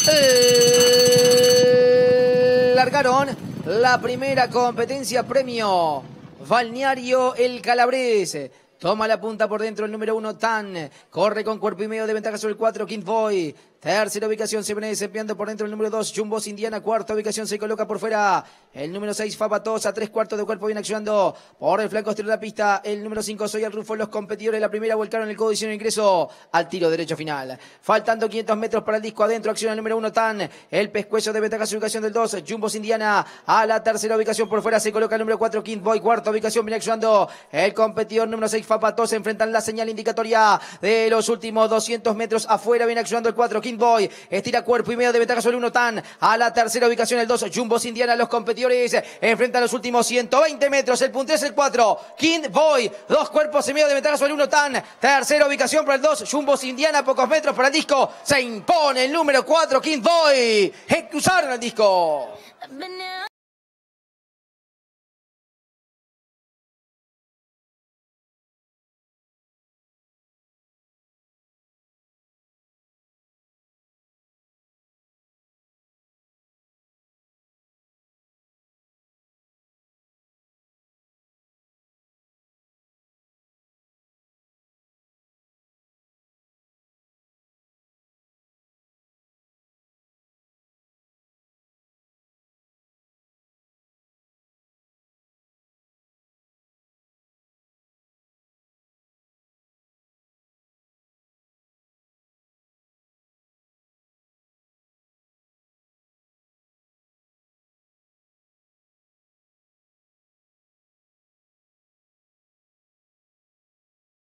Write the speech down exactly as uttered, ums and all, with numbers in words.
Largaron la primera competencia, premio Balneario El Calabrés. Toma la punta por dentro el número uno, Tan. Corre con cuerpo y medio de ventaja sobre el cuatro, King Boy. Tercera ubicación se viene desempeñando por dentro el número dos, Jumbos Indiana. Cuarta ubicación se coloca por fuera el número seis, Fabatosa. Tres cuartos de cuerpo viene accionando por el flanco exterior de la pista. El número cinco, Soy el Rufo. Los competidores de la primera volcaron el codo y hicieron ingreso al tiro derecho final. Faltando quinientos metros para el disco adentro. Acciona el número uno, Tan. El pescuezo de ventaja sobre ubicación del dos, Jumbos Indiana. A la tercera ubicación por fuera se coloca el número cuatro, King Boy. Cuarta ubicación viene accionando el competidor número seis, Fabatosa. Enfrentan la señal indicatoria de los últimos doscientos metros. Afuera viene accionando el cuatro, King Boy. Estira cuerpo y medio de ventaja sobre el uno, Tan. A la tercera ubicación el dos, Jumbos Indiana. Los competidores enfrentan los últimos ciento veinte metros. El puntero es el cuatro, King Boy. Dos cuerpos y medio de ventaja sobre el uno, Tan. Tercera ubicación para el dos, Jumbos Indiana. Pocos metros para el disco. Se impone el número cuatro, King Boy. Ejecuzaron el disco.